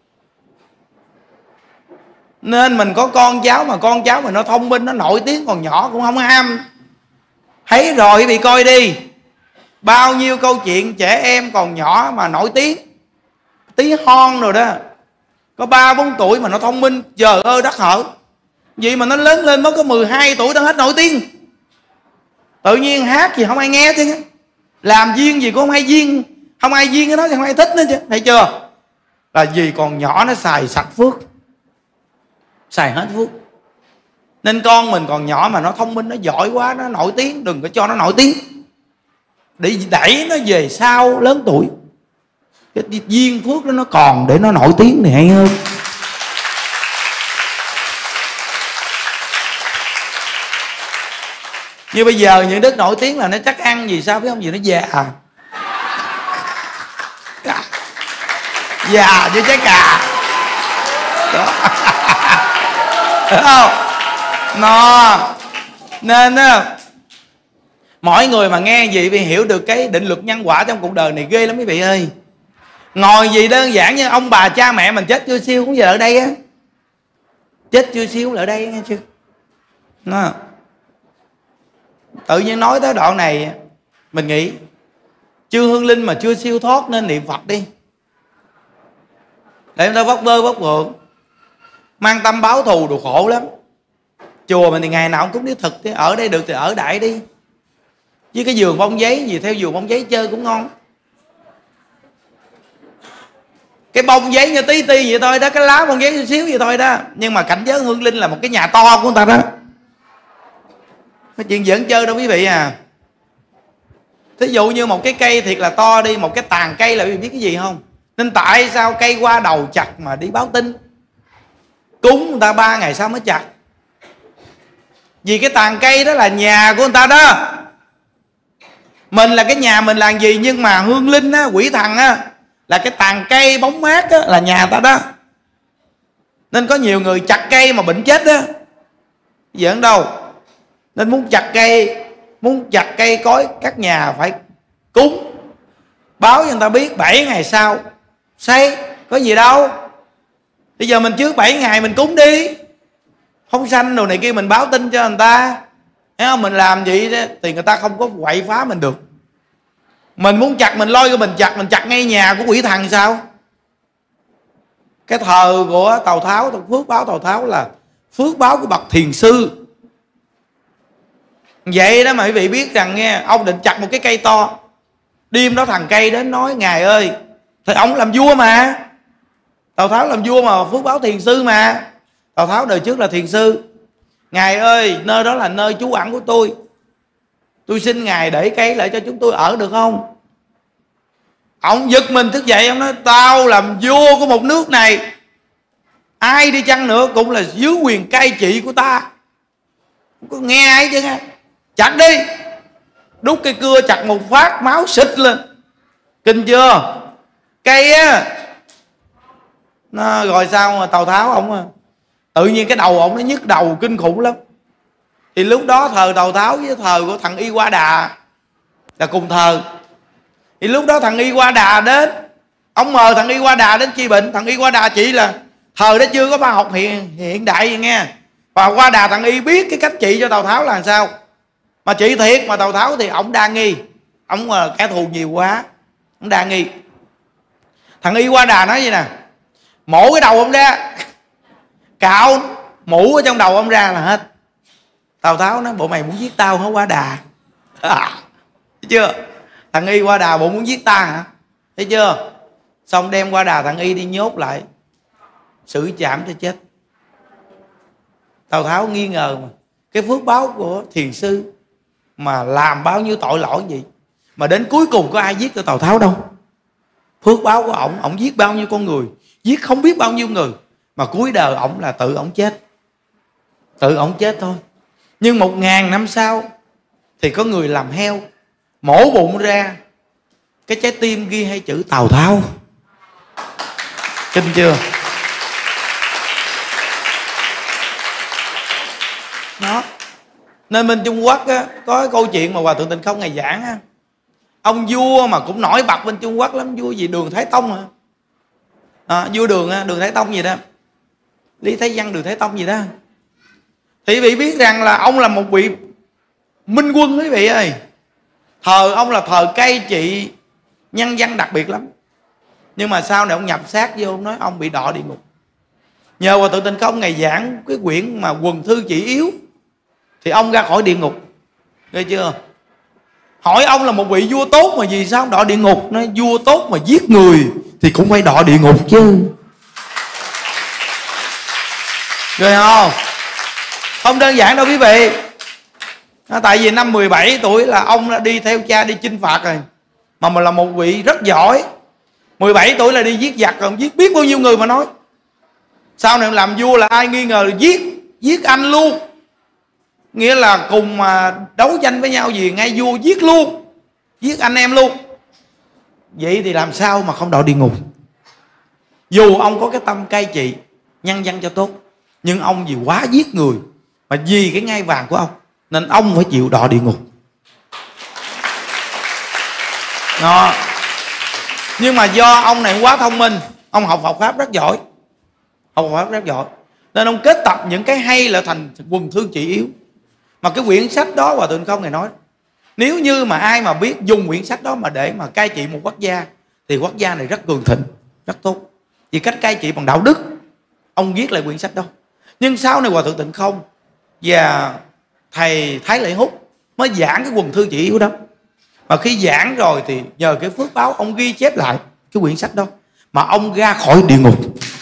Nên mình có con cháu mà con cháu mình nó thông minh, nó nổi tiếng còn nhỏ cũng không ham. Thấy rồi bị coi đi, bao nhiêu câu chuyện trẻ em còn nhỏ mà nổi tiếng, tí hon rồi đó, có ba bốn tuổi mà nó thông minh, trời ơi đất hở. Vậy mà nó lớn lên mới có mười hai tuổi nó hết nổi tiếng. Tự nhiên hát gì không ai nghe chứ, làm duyên gì cũng không ai duyên, không ai duyên cái đó thì không ai thích nữa chứ, thấy chưa? Là vì còn nhỏ nó xài sạch phước, xài hết phước. Nên con mình còn nhỏ mà nó thông minh, nó giỏi quá, nó nổi tiếng, đừng có cho nó nổi tiếng, để đẩy nó về sau lớn tuổi. Cái duyên phước đó nó còn để nó nổi tiếng thì hay hơn. Như bây giờ những đức nổi tiếng là nó chắc ăn gì sao biết không, gì nó già già như trái cà đó. Đúng không? Nó nên á, mỗi người mà nghe gì vì hiểu được cái định luật nhân quả trong cuộc đời này ghê lắm quý vị ơi. Ngồi gì đơn giản như ông bà cha mẹ mình chết chưa siêu cũng giờ ở đây á, chết chưa siêu là ở đây nghe chưa? Nó tự nhiên nói tới đoạn này mình nghĩ chưa hương linh mà chưa siêu thoát nên niệm Phật đi, để chúng ta vóc bơ vóc ngượng, mang tâm báo thù đồ khổ lắm. Chùa mình thì ngày nào cũng cúng điếu thực, thì ở đây được thì ở đại đi, với cái giường bông giấy gì theo giường bông giấy chơi cũng ngon. Cái bông giấy như tí ti vậy thôi đó, cái lá bông giấy chút xíu vậy thôi đó, nhưng mà cảnh giới hương linh là một cái nhà to của người ta đó. Cái chuyện giỡn chơi đâu quý vị à. Thí dụ như một cái cây thiệt là to đi, một cái tàn cây là quý vị biết cái gì không? Nên tại sao cây qua đầu chặt mà đi báo tin, cúng người ta ba ngày sau mới chặt? Vì cái tàn cây đó là nhà của người ta đó. Mình là cái nhà mình làm gì, nhưng mà hương linh á, quỷ thần á, là cái tàn cây bóng mát á, là nhà ta đó. Nên có nhiều người chặt cây mà bệnh chết đó, giỡn đâu. Nên muốn chặt cây, muốn chặt cây cối các nhà phải cúng, báo cho người ta biết bảy ngày sau xây, có gì đâu. Bây giờ mình trước bảy ngày mình cúng đi, không sanh đồ này kia, mình báo tin cho người ta, thấy không? Mình làm vậy đó, thì người ta không có quậy phá mình được. Mình muốn chặt mình lôi cho mình chặt, mình chặt ngay nhà của quỷ thần sao? Cái thờ của Tào Tháo, phước báo Tào Tháo là phước báo của bậc thiền sư. Vậy đó mà quý vị biết rằng nghe, ông định chặt một cái cây to, đêm đó thằng cây đến nói ngài ơi, thì ông làm vua mà, Tào Tháo làm vua mà, phước báo thiền sư mà. Tào Tháo đời trước là thiền sư. Ngài ơi, nơi đó là nơi trú ẩn của tôi, tôi xin ngài để cây lại cho chúng tôi ở được không? Ông giật mình thức dậy, ông nói tao làm vua của một nước này, ai đi chăng nữa cũng là dưới quyền cai trị của ta, không có nghe ai chứ nghe. Chặt đi. Đút cây cưa chặt một phát, máu xịt lên, kinh chưa? Cây á nó rồi sao mà Tào Tháo ông tự nhiên cái đầu ông nó nhức đầu kinh khủng lắm. Thì lúc đó thờ Tào Tháo với thờ của thằng Y Qua Đà là cùng thờ. Thì lúc đó thằng Y Qua Đà đến, ông mời thằng Y Qua Đà đến chi bệnh. Thằng Y Qua Đà chỉ là thờ đó chưa có khoa học hiện, hiện đại vậy nghe. Và Qua Đà thằng Y biết cái cách trị cho Tào Tháo là làm sao. Mà trị thiệt, mà Tào Tháo thì ông đa nghi, ông là kẻ thù nhiều quá, ông đa nghi. Thằng Y Qua Đà nói vậy nè, mổ cái đầu ông ra, cạo mũ ở trong đầu ông ra là hết. Tào Tháo nói bộ mày muốn giết tao hả Qua Đà? À, thấy chưa? Thằng Y Qua Đà bộ muốn giết ta hả? Thấy chưa? Xong đem Qua Đà thằng Y đi nhốt lại, xử trảm cho chết. Tào Tháo nghi ngờ mà cái phước báo của thiền sư mà làm bao nhiêu tội lỗi gì, mà đến cuối cùng có ai giết được Tào Tháo đâu. Phước báo của ổng, ổng giết bao nhiêu con người, giết không biết bao nhiêu người, mà cuối đời ổng là tự ổng chết, tự ổng chết thôi. Nhưng một ngàn năm sau thì có người làm heo, mổ bụng ra, cái trái tim ghi hai chữ Tào Tháo. Kinh chưa? Đó. Nên bên Trung Quốc á, có cái câu chuyện mà Hòa Thượng Tịnh Không ngày giảng á, ông vua mà cũng nổi bật bên Trung Quốc lắm, vua gì Đường Thái Tông hả? À, vua Đường Đường Thái Tông gì đó, Lý Thái Văn Đường Thái Tông gì đó. Thì quý vị biết rằng là ông là một vị minh quân quý vị ơi. Thờ ông là thờ cai trị nhân dân đặc biệt lắm. Nhưng mà sau này ông nhập xác vô, ông nói ông bị đọa địa ngục. Nhờ Hòa Thượng Tịnh Không ngày giảng cái quyển mà Quần Thư Chỉ Yếu thì ông ra khỏi địa ngục. Nghe chưa? Hỏi ông là một vị vua tốt mà vì sao ông đọa địa ngục? Nói vua tốt mà giết người thì cũng phải đọa địa ngục chứ. Rồi không? Không đơn giản đâu quý vị. Tại vì năm mười bảy tuổi là ông đã đi theo cha đi chinh phạt rồi. Mà mà là một vị rất giỏi. Mười bảy tuổi là đi giết giặc rồi, giết biết bao nhiêu người mà nói. Sau này làm vua là ai nghi ngờ là giết, giết anh luôn. Nghĩa là cùng mà đấu tranh với nhau gì, ngay vua giết luôn, giết anh em luôn. Vậy thì làm sao mà không đọa địa ngục? Dù ông có cái tâm cai trị nhân dân cho tốt, nhưng ông vì quá giết người, mà vì cái ngai vàng của ông, nên ông phải chịu đọa địa ngục. Đó. Nhưng mà do ông này quá thông minh, ông học Phật Pháp rất giỏi, học Phật Pháp rất giỏi, nên ông kết tập những cái hay là thành Quần Thư Chỉ Yếu. Mà cái quyển sách đó Hòa Thượng Không này nói, nếu như mà ai mà biết dùng quyển sách đó mà để mà cai trị một quốc gia, thì quốc gia này rất cường thịnh, rất tốt. Vì cách cai trị bằng đạo đức, ông viết lại quyển sách đó. Nhưng sau này Hòa Thượng Tịnh Không và thầy Thái Lệ Hút mới giảng cái Quần Thư Chỉ Yếu đó. Mà khi giảng rồi thì nhờ cái phước báo, ông ghi chép lại cái quyển sách đó, mà ông ra khỏi địa ngục.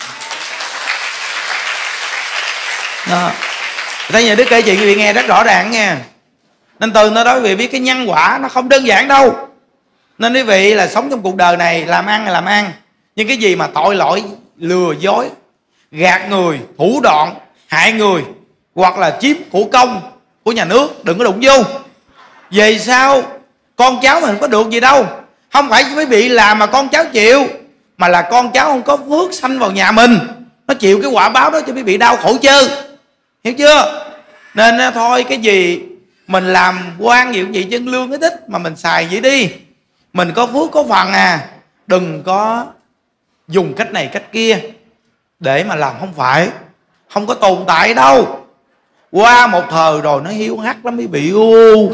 Đó. Thấy nhà Đức kể chuyện quý vị nghe rất rõ ràng nha. Nên từ nó đó quý vị biết cái nhân quả nó không đơn giản đâu. Nên quý vị là sống trong cuộc đời này, làm ăn là làm ăn, nhưng cái gì mà tội lỗi, lừa dối, gạt người, thủ đoạn, hại người, hoặc là chiếm của công, của nhà nước, đừng có đụng vô. Về sau con cháu mình có được gì đâu. Không phải quý vị làm mà con cháu chịu, mà là con cháu không có phước sanh vào nhà mình, nó chịu cái quả báo đó cho quý vị đau khổ chơi. Hiểu chưa? Nên thôi, cái gì mình làm quan gì cũng vậy, chân lương cái thích mà mình xài vậy đi. Mình có phước có phần à. Đừng có dùng cách này cách kia để mà làm không phải. Không có tồn tại đâu. Qua một thời rồi nó hiu hắt lắm mới bị u.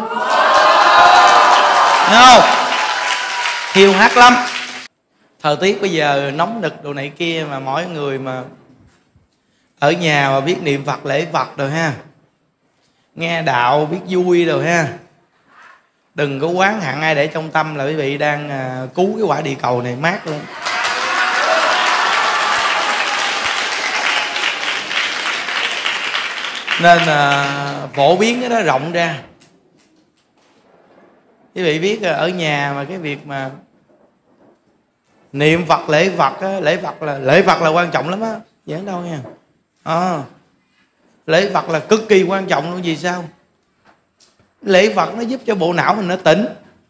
Thấy không? Hiu hắt lắm. Thời tiết bây giờ nóng nực đồ này kia, mà mỗi người mà ở nhà mà biết niệm Phật lễ Phật rồi ha, nghe đạo biết vui rồi ha, đừng có oán hận ai để trong tâm là quý vị đang à, cứu cái quả địa cầu này mát lên. Nên à, phổ biến cái đó rộng ra. Quý vị biết ở nhà mà cái việc mà niệm Phật lễ Phật á, lễ Phật là lễ Phật là quan trọng lắm á, giỡn đâu nha. À, lễ Phật là cực kỳ quan trọng luôn. Vì sao? Lễ Phật nó giúp cho bộ não mình nó tỉnh.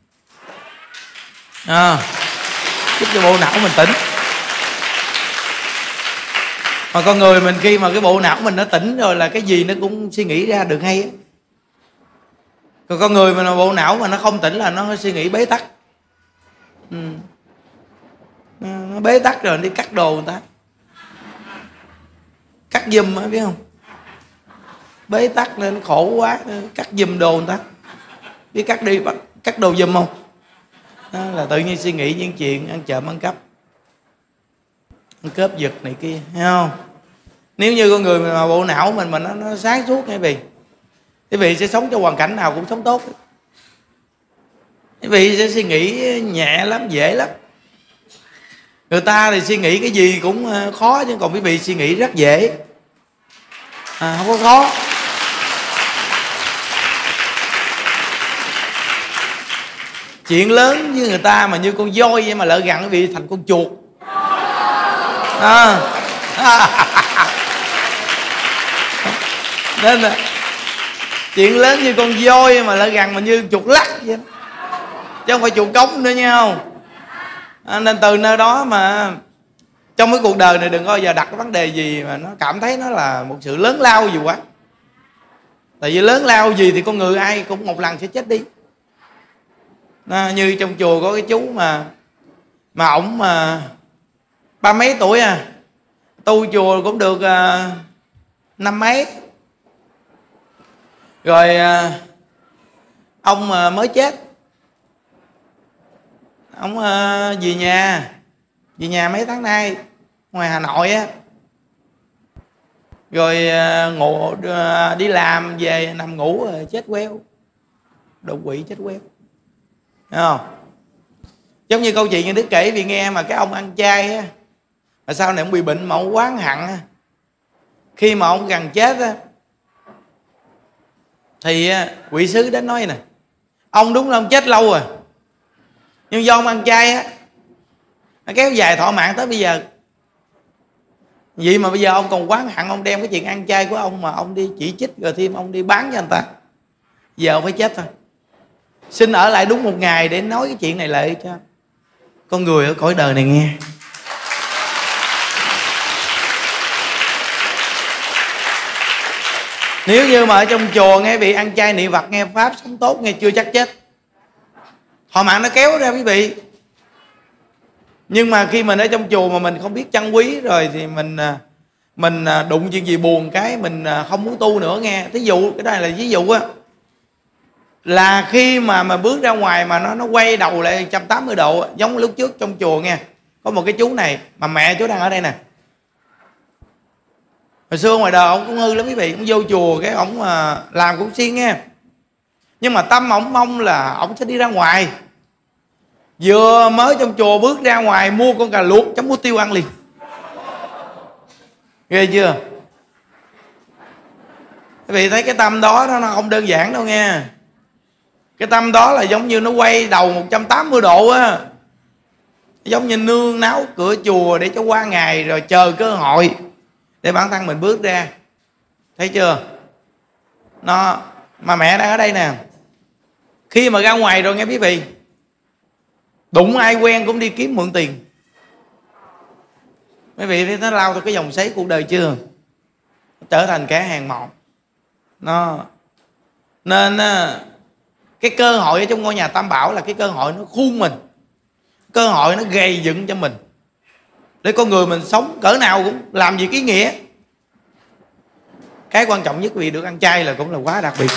À, giúp cho bộ não mình tỉnh. Mà con người mình khi mà cái bộ não mình nó tỉnh rồi là cái gì nó cũng suy nghĩ ra được hay á. Còn con người mà bộ não mà nó không tỉnh là nó suy nghĩ bế tắc. Ừ. Nó bế tắc rồi đi cắt đồ người ta, cắt giùm á, biết không? Bế tắc lên khổ quá, cắt giùm đồ người ta. Biết cắt đi, cắt đồ giùm không? Đó là tự nhiên suy nghĩ những chuyện ăn trộm ăn cắp, ăn cướp giật này kia, thấy không? Nếu như con người mà bộ não mình mà nó, nó sáng suốt quý vị, quý vị sẽ sống trong hoàn cảnh nào cũng sống tốt. Quý vị sẽ suy nghĩ nhẹ lắm, dễ lắm. Người ta thì suy nghĩ cái gì cũng khó, chứ còn quý vị suy nghĩ rất dễ, à, không có khó. Chuyện lớn với người ta mà như con voi vậy mà lỡ gặn quý vị thành con chuột. À. Nên là chuyện lớn như con voi mà lỡ gặn mà như chuột lắc vậy đó. Chứ không phải chuột cống nữa nha không. À, nên từ nơi đó mà trong cái cuộc đời này đừng có bao giờ đặt cái vấn đề gì mà nó cảm thấy nó là một sự lớn lao gì quá. Tại vì lớn lao gì thì con người ai cũng một lần sẽ chết đi. À, như trong chùa có cái chú mà mà ổng mà ba mấy tuổi à, tu chùa cũng được à, năm mấy rồi, à, ông à, mới chết. Ông à, về nhà về nhà mấy tháng nay ngoài Hà Nội á, rồi à, ngủ à, đi làm về nằm ngủ rồi chết queo, đột quỵ chết queo. Thấy không? Giống như câu chuyện như Đức kể vì nghe mà cái ông ăn chay á, mà sau này ông bị bệnh mà ông oán hận á, khi mà ông gần chết á thì quỷ sứ đến nói nè, ông đúng là ông chết lâu rồi, nhưng do ông ăn chay á nó kéo dài thọ mạng tới bây giờ. Vậy mà bây giờ ông còn oán hận, ông đem cái chuyện ăn chay của ông mà ông đi chỉ trích, rồi thêm ông đi bán cho người ta. Giờ ông phải chết thôi. Xin ở lại đúng một ngày để nói cái chuyện này lại cho con người ở cõi đời này nghe. Nếu như mà ở trong chùa nghe vị ăn chay niệm Phật, nghe pháp sống tốt, nghe chưa chắc chết, họ mạng nó kéo ra quý vị. Nhưng mà khi mình ở trong chùa mà mình không biết trân quý rồi thì mình mình đụng chuyện gì buồn cái mình không muốn tu nữa nghe. Thí dụ cái này là ví dụ á, là khi mà mà bước ra ngoài mà nó nó quay đầu lại một trăm tám mươi độ, giống lúc trước trong chùa nghe, có một cái chú này mà mẹ chú đang ở đây nè. Hồi xưa ngoài đời ông cũng hư lắm quý vị, ông vô chùa cái ông làm cũng siêng nghe, nhưng mà tâm ông mong là ông sẽ đi ra ngoài. Vừa mới trong chùa bước ra ngoài mua con cà luộc chấm muối tiêu ăn liền. Ghê chưa? Quý vị thấy cái tâm đó nó không đơn giản đâu nghe. Cái tâm đó là giống như nó quay đầu một trăm tám mươi độ á, giống như nương náo cửa chùa để cho qua ngày rồi chờ cơ hội để bản thân mình bước ra. Thấy chưa? Nó Mà mẹ đang ở đây nè, khi mà ra ngoài rồi nghe quý vị, đụng ai quen cũng đi kiếm mượn tiền. Quý vị thấy nó lao theo cái dòng xoáy cuộc đời chưa? Nó trở thành kẻ hèn mọn. Nó nên cái cơ hội ở trong ngôi nhà Tam Bảo là cái cơ hội nó khuôn mình, cơ hội nó gây dựng cho mình, để con người mình sống cỡ nào cũng làm việc ý nghĩa. Cái quan trọng nhất vì được ăn chay là cũng là quá đặc biệt.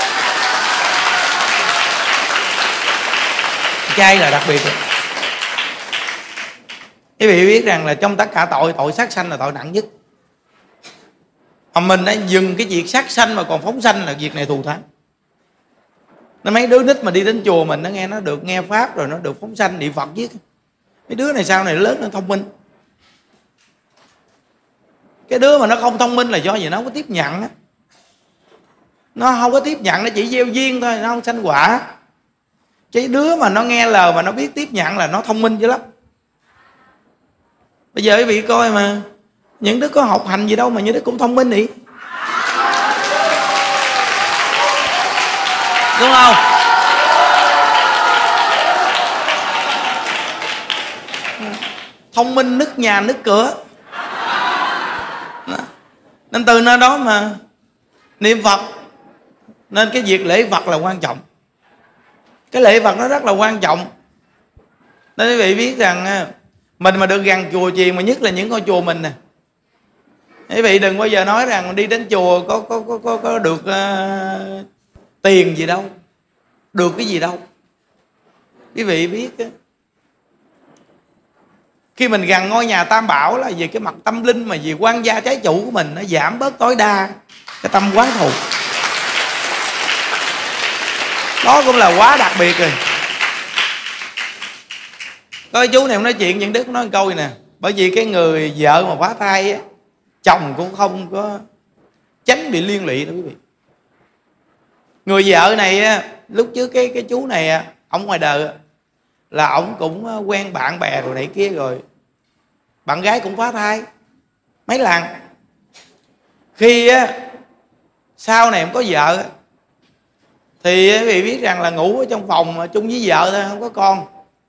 Chay là đặc biệt rồi. Quý vị biết rằng là trong tất cả tội, tội sát sanh là tội nặng nhất. Mà mình đã dừng cái việc sát sanh mà còn phóng sanh là việc này thù thắng. Nó mấy đứa nít mà đi đến chùa mình, nó nghe nó được nghe pháp rồi nó được phóng sanh niệm Phật viết. Mấy đứa này sau này lớn nó thông minh. Cái đứa mà nó không thông minh là do gì? Nó không có tiếp nhận á. Nó không có tiếp nhận, nó chỉ gieo duyên thôi, nó không sanh quả. Cái đứa mà nó nghe lời mà nó biết tiếp nhận là nó thông minh dữ lắm. Bây giờ quý vị coi mà, những đứa có học hành gì đâu mà những đứa cũng thông minh nhỉ, đúng không? Thông minh nứt nhà nứt cửa. Nên từ nơi đó mà niệm Phật. Nên cái việc lễ Phật là quan trọng. Cái lễ Phật nó rất là quan trọng. Nên quý vị biết rằng mình mà được gần chùa chiền, mà nhất là những ngôi chùa mình nè, quý vị đừng bao giờ nói rằng đi đến chùa có có có có, có được uh, tiền gì đâu, được cái gì đâu. Quý vị biết uh, khi mình gần ngôi nhà Tam Bảo là về cái mặt tâm linh, mà về quan gia trái chủ của mình nó giảm bớt tối đa cái tâm quán thù. Đó cũng là quá đặc biệt rồi. Có chú này nói chuyện những Đức nói một câu nè, bởi vì cái người vợ mà phá thai á, chồng cũng không có tránh bị liên lụy đó quý vị. Người vợ này á, lúc trước cái cái chú này ông ngoài đời là ông cũng quen bạn bè rồi này kia, rồi bạn gái cũng phá thai mấy lần. Khi á, sau này em có vợ thì quý vị biết rằng là ngủ ở trong phòng chung với vợ thôi, không có con.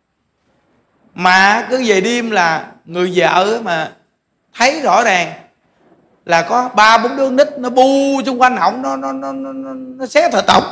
Mà cứ về đêm là người vợ mà thấy rõ ràng là có ba bốn đứa nít nó bu xung quanh ổng, nó nó nó nó, nó xé thịt ổng.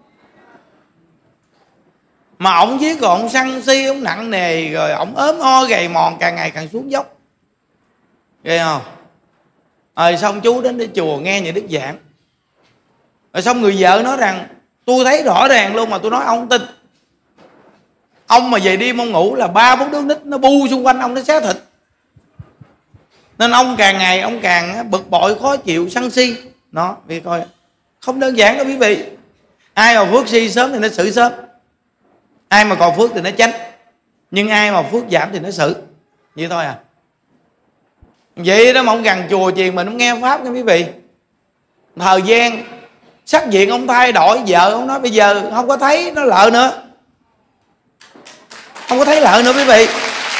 Mà ổng viết rồi ổng săn si, ổng nặng nề, rồi ổng ốm o gầy mòn, càng ngày càng xuống dốc. Ghê không? Rồi xong chú đến đi chùa nghe những đức giảng. Rồi xong người vợ nói rằng tôi thấy rõ ràng luôn mà tôi nói ông không tin. Ông mà về đêm ông ngủ là ba bốn đứa nít nó bu xung quanh ông, nó xé thịt. Nên ông càng ngày ông càng bực bội, khó chịu, sân si. Nó vì coi không đơn giản đâu quý vị. Ai mà phước si sớm thì nó xử sớm, ai mà còn phước thì nó tránh. Nhưng ai mà phước giảm thì nó xử. Vậy thôi à. Vậy đó mà ông gần chùa chiền mình, ông nghe pháp nha quý vị. Thời gian sắc diện ông thay đổi, vợ ông nói bây giờ không có thấy nó lợ nữa, không có thấy lợ nữa quý vị.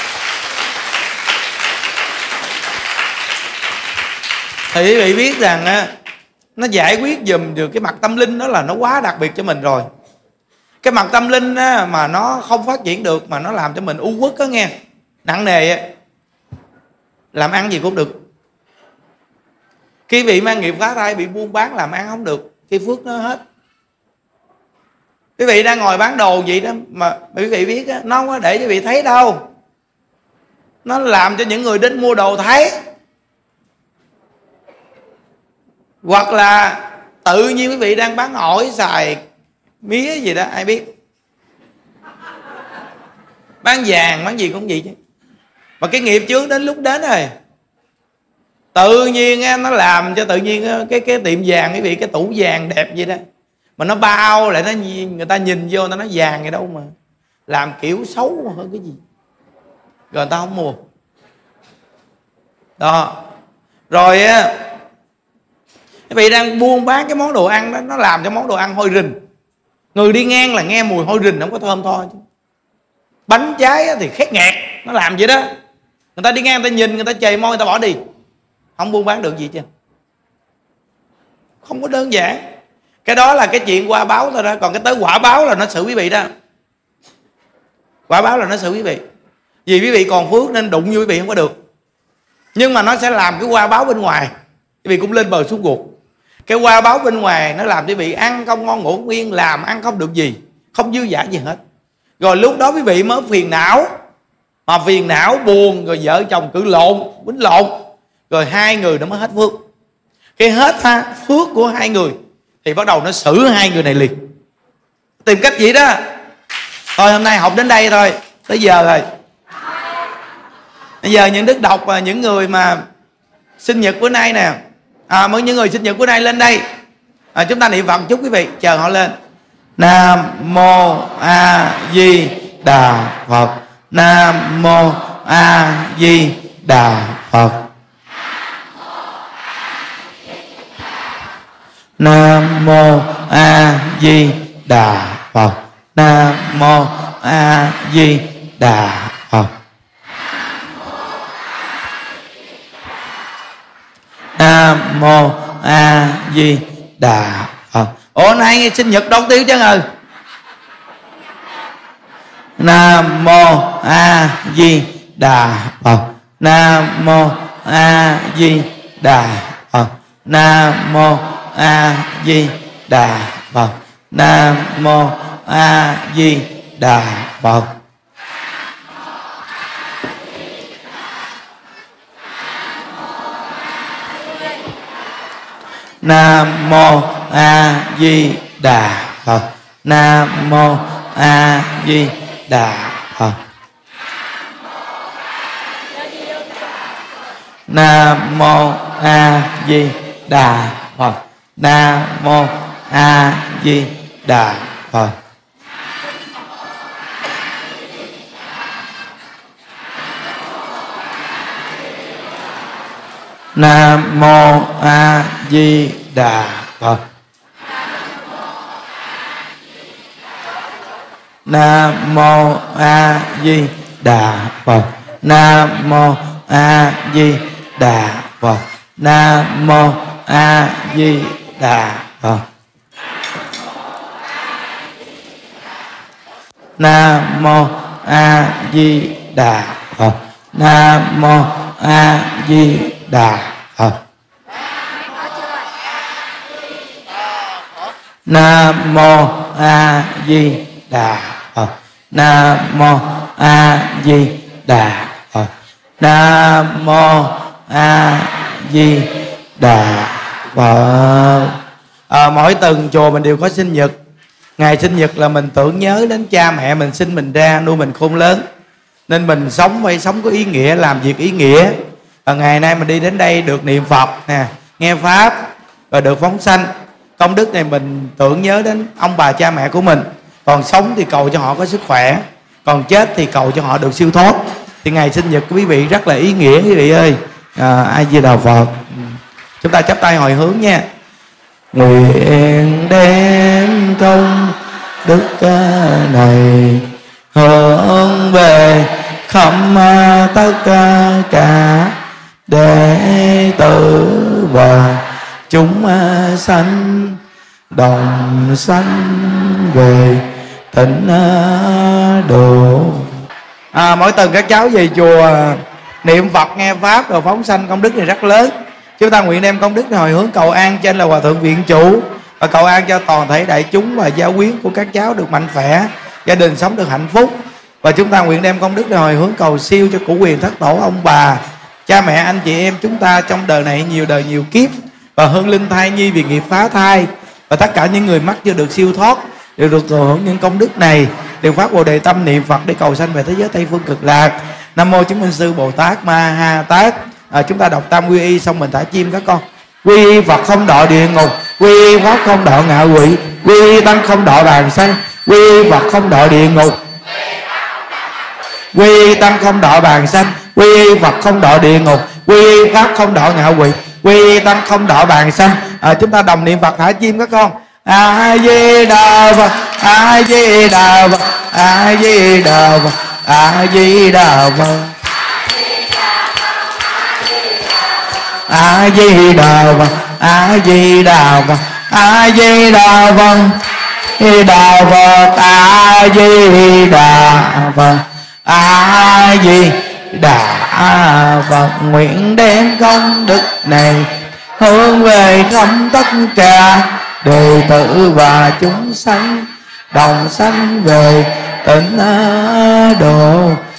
Thì quý vị biết rằng nó giải quyết dùm được cái mặt tâm linh đó là nó quá đặc biệt cho mình rồi. Cái mặt tâm linh á, mà nó không phát triển được, mà nó làm cho mình u uất á nghe, nặng nề á, làm ăn gì cũng được. Khi bị mang nghiệp phá thai, bị buôn bán làm ăn không được, khi phước nó hết. Quý vị đang ngồi bán đồ vậy đó mà quý vị biết á, nó không có để cho quý vị thấy đâu. Nó làm cho những người đến mua đồ thấy. Hoặc là tự nhiên quý vị đang bán ổi, xài, mía gì đó, ai biết. Bán vàng, bán gì cũng vậy chứ. Mà cái nghiệp chướng đến lúc đến rồi, tự nhiên nó làm cho tự nhiên cái cái tiệm vàng quý vị, cái tủ vàng đẹp vậy đó, mà nó bao lại, nó người ta nhìn vô nó nói vàng vậy đâu mà làm kiểu xấu hơn cái gì, rồi người ta không mua. Đó. Rồi quý vị đang buôn bán cái món đồ ăn đó, nó làm cho món đồ ăn hôi rình. Người đi ngang là nghe mùi hôi rình, không có thơm thôi chứ. Bánh trái thì khét nghẹt, nó làm vậy đó. Người ta đi ngang người ta nhìn, người ta chề môi, người ta bỏ đi. Không buôn bán được gì chứ. Không có đơn giản. Cái đó là cái chuyện qua báo thôi đó. Còn cái tới quả báo là nó xử quý vị đó. Quả báo là nó xử quý vị. Vì quý vị còn phước nên đụng vô quý vị không có được. Nhưng mà nó sẽ làm cái qua báo bên ngoài, quý vị cũng lên bờ xuống guộc. Cái qua báo bên ngoài nó làm quý vị ăn không ngon ngủ nguyên, làm ăn không được gì, không dư dả gì hết. Rồi lúc đó quý vị mới phiền não, mà phiền não buồn, rồi vợ chồng cự lộn, quýnh lộn, rồi hai người nó mới hết phước. Khi hết ha, phước của hai người thì bắt đầu nó xử hai người này liền. Tìm cách gì đó. Thôi hôm nay học đến đây thôi, tới giờ rồi. Bây giờ những đức đọc những người mà sinh nhật bữa nay nè, à, mới những người sinh nhật bữa nay lên đây, à, chúng ta niệm Phật chúc quý vị, chờ họ lên. Nam mô A Di Đà Phật. Nam mô A Di Đà Phật. Nam mô A Di Đà Phật. Nam mô A Di Đà Phật. Nam mô A Di Đà Phật. Ủa nay sinh nhật đâu tiêu chứ ngừ. Nam mô A Di Đà Phật. Nam mô A Di Đà Phật. Nam mô A Di Đà Phật. Nam mô A Di Đà Phật. Nam mô A Di Đà Phật. Nam mô A Di Đà Phật. Nam mô A Di Đà Phật. Nam mô A Di Đà Phật. Nam mô A Di Đà Phật. Nam mô A Di Đà Phật. Nam mô A Di Đà Phật. Nam mô A Di Đà Phật. Nam mô A Di Đà Phật. Nam mô A Di Đà Phật. Nam mô A Di Đà Phật. Nam mô A Di Đà Phật. Nam mô A Di Đà Phật. À, mỗi tuần chùa mình đều có sinh nhật. Ngày sinh nhật là mình tưởng nhớ đến cha mẹ mình sinh mình ra, nuôi mình khôn lớn, nên mình sống phải sống có ý nghĩa, làm việc ý nghĩa. Và ngày nay mình đi đến đây được niệm Phật nè, nghe Pháp, và được phóng sanh. Công đức này mình tưởng nhớ đến ông bà cha mẹ của mình. Còn sống thì cầu cho họ có sức khỏe, còn chết thì cầu cho họ được siêu thoát. Thì ngày sinh nhật của quý vị rất là ý nghĩa quý vị ơi. À, A Di Đà Phật. Chúng ta chắp tay hồi hướng nha. Nguyện đem công đức này hướng về khắp tất cả đệ tử và chúng sanh đồng sanh về tịnh độ. À, mỗi tuần các cháu về chùa niệm Phật nghe Pháp rồi phóng sanh, công đức này rất lớn. Chúng ta nguyện đem công đức này hồi hướng cầu an trên là Hòa Thượng Viện Chủ, và cầu an cho toàn thể đại chúng và gia quyến của các cháu được mạnh khỏe, gia đình sống được hạnh phúc. Và chúng ta nguyện đem công đức này hồi hướng cầu siêu cho cụ quyền thất tổ ông bà, cha mẹ anh chị em chúng ta trong đời này nhiều đời nhiều kiếp, và hương linh thai nhi vì nghiệp phá thai, và tất cả những người mắc chưa được siêu thoát đều được thừa hưởng những công đức này, đều phát Bồ Đề tâm niệm Phật để cầu sanh về thế giới Tây phương cực lạc. Nam mô chứng minh sư Bồ Tát Ma Ha Tát. À, chúng ta đọc tam quy y xong mình thả chim các con. Quy y Phật không đọa địa ngục, quy y Pháp không đọa ngạ quỷ, quy y Tăng không đọa bàn sanh, quy y Phật không đọa địa ngục, quy y Tăng không đọa bàn sanh, quy y Phật không đọa địa ngục, quy y Pháp không đọa ngạ quỷ, quy y Tăng không đọa bàn sanh. À, chúng ta đồng niệm Phật thả chim các con. A Di Đà Phật, A Di Đà Phật, A Di Đà Phật, A Di Đà Phật, A Di Đà Phật, A Di Đà Phật, A Di Đà Phật, Di Đà Phật, A Di Đà Phật, A Di Đà Phật. Nguyện đem công đức này hướng về khắp tất cả đệ tử và chúng sanh đồng sanh về tịnh độ.